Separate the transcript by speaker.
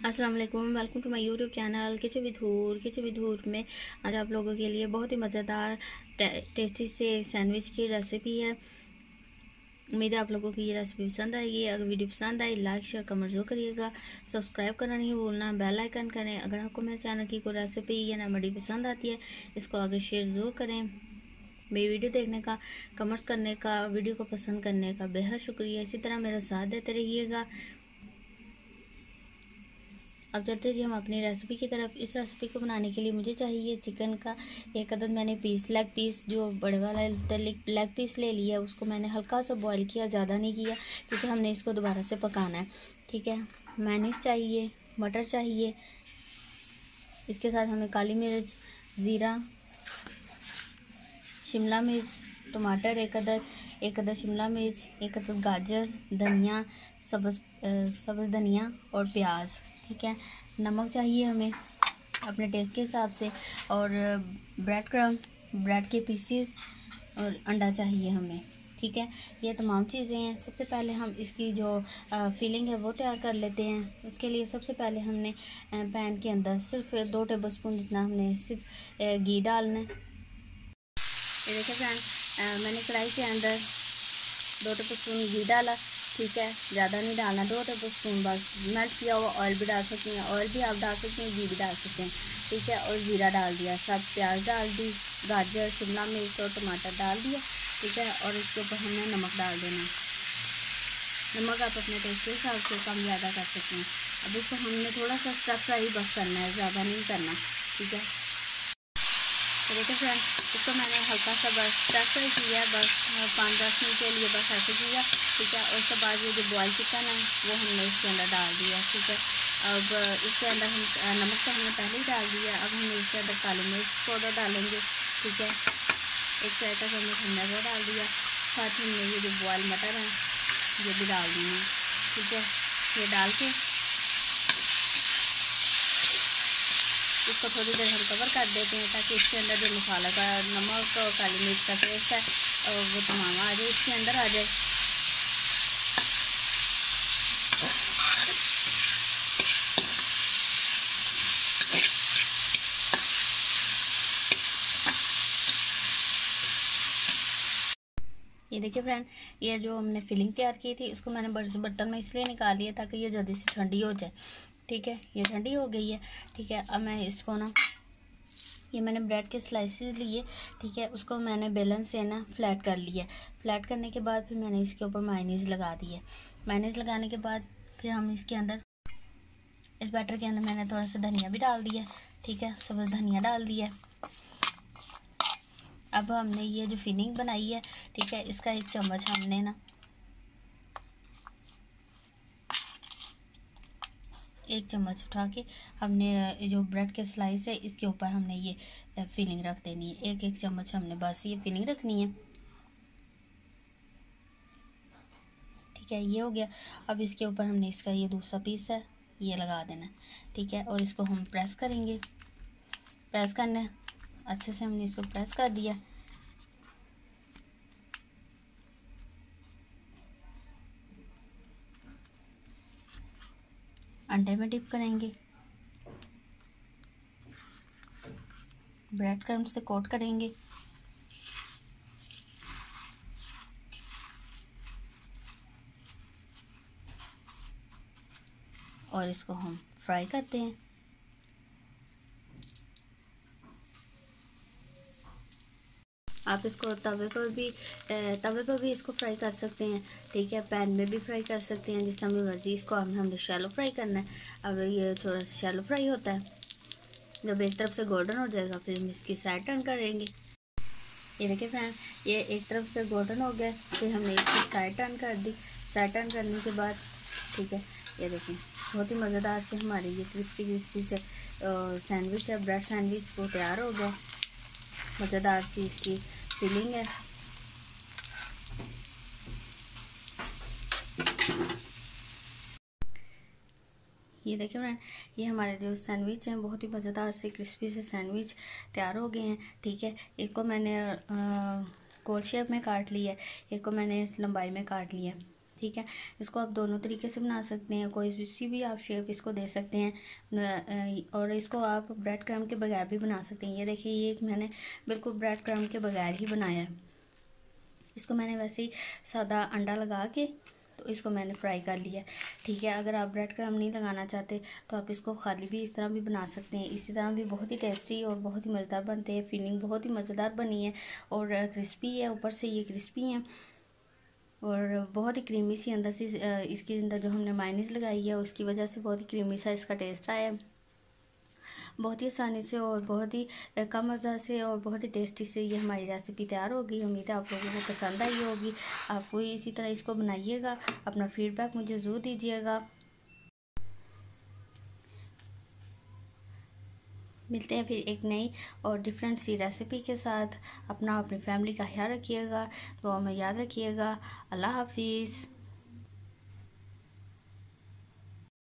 Speaker 1: अस्सलाम वालेकुम, welcome to my YouTube channel kitchen with Hoor में आज आप लोगों के लिए बहुत ही मज़ेदार टेस्टी से सैंडविच की रेसिपी है। उम्मीद है आप लोगों की ये रेसिपी पसंद आएगी। अगर वीडियो पसंद आई लाइक शेयर कमेंट जरूर करिएगा, सब्सक्राइब करना नहीं भूलना, बेल आइकन करें। अगर आपको मेरे चैनल की कोई रेसिपी या रेमेडी पसंद आती है इसको आगे शेयर ज़रूर करें। मेरी वीडियो देखने का, कमेंट्स करने का, वीडियो को पसंद करने का बेहद शुक्रिया। इसी तरह मेरा साथ देते रहिएगा। अब चलते जी हम अपनी रेसिपी की तरफ। इस रेसिपी को बनाने के लिए मुझे चाहिए चिकन का एक अदद मैंने लेग पीस, जो बड़े वाला लेग पीस ले लिया। उसको मैंने हल्का सा बॉईल किया, ज़्यादा नहीं किया क्योंकि हमने इसको दोबारा से पकाना है। ठीक है, मेयोनीज चाहिए, मटर चाहिए, इसके साथ हमें काली मिर्च, ज़ीरा, शिमला मिर्च, टमाटर एक अदद शिमला मिर्च, एक अदद गाजर, धनिया, सब्ज़ धनिया और प्याज। ठीक है, नमक चाहिए हमें अपने टेस्ट के हिसाब से, और ब्रेड के पीसीस और अंडा चाहिए हमें। ठीक है, ये तमाम चीज़ें हैं। सबसे पहले हम इसकी जो फिलिंग है वो तैयार कर लेते हैं। उसके लिए सबसे पहले हमने पैन के अंदर सिर्फ 2 टेबलस्पून जितना हमने सिर्फ घी डालना है। ये देखिए फ्रेंड, मैंने कढ़ाई के अंदर 2 टेबलस्पून घी डाला। ठीक है, ज़्यादा नहीं डालना, 2 टेबलस्पून बस। मेल्ट किया हुआ ऑयल भी डाल सकते हैं, ऑयल भी आप डाल सकते हैं, घी भी डाल सकते हैं। ठीक है, और ज़ीरा डाल दिया, सब प्याज डाल दी, गाजर, शिमला मिर्च और टमाटर डाल दिया। ठीक है, और इसके ऊपर हमने नमक डाल देना। नमक आप अपने टेस्ट के हिसाब से कम ज़्यादा कर सकते हैं। अब इसको हमने थोड़ा सा स्टर फ्राई बस करना है, ज़्यादा नहीं करना। ठीक है, तो देखिए फ्रेंड, इसको मैंने हल्का सा बस स्टर फ्राई किया, बस 5-10 मिनट के लिए बस ऐसे किया। ठीक है, और उसके बाद ये जो बॉयल चिकन है वो हमने इसके अंदर डाल दिया। ठीक है, अब इसके अंदर हम नमक तो हमने पहले ही डाल दिया। अब हम इसके अंदर काली मिर्च पाउडर डालेंगे। ठीक है, 1 चाय का चम्मच हमने वो डाल दिया। साथ ही हमने ये जो बॉयल मटर है ये भी डाल देंगे। ठीक है, ये डाल के इसको थोड़ी देर हम कवर कर देते हैं ताकि इसके अंदर जो मसाला का नमक और काली मिर्च का टेस्ट है वो तमाम आ जाए, इसके अंदर आ जाए। ये देखिए फ्रेंड, ये जो हमने फिलिंग तैयार की थी इसको मैंने बड़े से बर्तन में इसलिए निकाल लिया ताकि ये जल्दी से ठंडी हो जाए। ठीक है, ये ठंडी हो गई है। ठीक है, अब मैं इसको ना, ये मैंने ब्रेड के स्लाइसेस लिए। ठीक है, उसको मैंने बेलन से ना फ्लैट कर लिया। फ्लैट करने के बाद फिर मैंने इसके ऊपर मायोनीज़ लगा दी है। मायोनीज़ लगाने के बाद फिर हम इसके अंदर, इस बैटर के अंदर मैंने थोड़ा सा धनिया भी डाल दिया। ठीक है, सब्ज़ धनिया डाल दिया। अब हमने ये जो फिलिंग बनाई है, ठीक है, इसका 1 चम्मच हमने ना, 1 चम्मच उठा के हमने जो ब्रेड के स्लाइस है इसके ऊपर हमने ये फिलिंग रख देनी है। 1-1 चम्मच हमने बस ये फिलिंग रखनी है। ठीक है, ये हो गया। अब इसके ऊपर हमने इसका ये दूसरा पीस है ये लगा देना। ठीक है, और इसको हम प्रेस करेंगे। प्रेस करना अच्छे से, हमने इसको प्रेस कर दिया। अंडे में डिप करेंगे, ब्रेड क्रम्ब से कोट करेंगे, और इसको हम फ्राई करते हैं। आप इसको तवे पर भी इसको फ्राई कर सकते हैं। ठीक है, पैन में भी फ्राई कर सकते हैं, जिस तरह मर्जी। इसको हमने शैलो फ्राई करना है। अब ये थोड़ा सा शैलो फ्राई होता है, जब एक तरफ से गोल्डन हो जाएगा फिर हम इसकी साइड टर्न करेंगे। ये देखिए फ्रेंड, ये एक तरफ से गोल्डन हो गया, फिर हमने इसकी साइड टर्न कर दी। साइड टर्न करने के बाद, ठीक है, ये देखिए बहुत ही मज़ेदार से हमारी ये क्रिस्पी से सैंडविच है, ब्रेड सैंडविच वो तैयार हो गया। मज़ेदार सी इसकी फिलिंग है। ये देखिए फ्रेंड, ये हमारे जो सैंडविच हैं बहुत ही मज़ेदार से क्रिस्पी से सैंडविच तैयार हो गए हैं। ठीक है, एक को मैंने गोल शेप में काट लिया है, एक को मैंने इस लंबाई में काट लिया है। ठीक ठीक है। इसको आप दोनों तरीके से बना सकते हैं, कोई सी भी आप शेप इसको दे सकते हैं, और इसको आप ब्रेड क्रम्ब के बगैर भी बना सकते हैं। ये देखिए, ये मैंने बिल्कुल ब्रेड क्रम्ब के बगैर ही बनाया है। इसको मैंने वैसे ही सादा अंडा लगा के तो इसको मैंने फ्राई कर लिया, ठीक है। अगर आप ब्रेड क्रम्ब नहीं लगाना चाहते तो आप इसको खाली भी इस तरह भी बना सकते हैं। इसी तरह भी बहुत ही टेस्टी और बहुत ही मज़ेदार बनते हैं। फीलिंग बहुत ही मज़ेदार बनी है और क्रिस्पी है, ऊपर से ये क्रिस्पी है और बहुत ही क्रीमी सी अंदर से। इसके अंदर जो हमने मायोनीज़ लगाई है उसकी वजह से बहुत ही क्रीमी सा इसका टेस्ट आया है। बहुत ही आसानी से और बहुत ही कम मज़ा से और बहुत ही टेस्टी से ये हमारी रेसिपी तैयार हो गई। उम्मीद है आप लोगों को पसंद आई होगी। आपको इसी तरह इसको बनाइएगा, अपना फीडबैक मुझे ज़रूर दीजिएगा। मिलते हैं फिर एक नई और डिफरेंट सी रेसिपी के साथ। अपनी फैमिली का ख्याल रखिएगा, तो हमें याद रखिएगा। अल्लाह हाफिज़।